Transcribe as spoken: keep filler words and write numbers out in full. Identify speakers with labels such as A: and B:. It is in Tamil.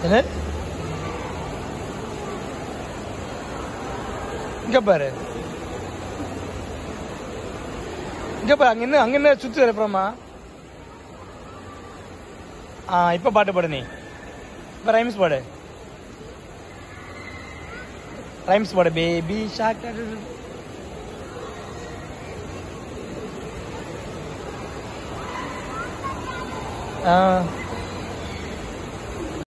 A: என்ன இங்க பாரு இங்க பாரு அங்க என்ன அங்க என்ன சுத்தி வரப்புறமா ஆ இப்ப பாட்டு பாடு நீ இப்ப ரைம்ஸ் பாடு ரைம்ஸ் பாடு பேபி ஷாக் ஆ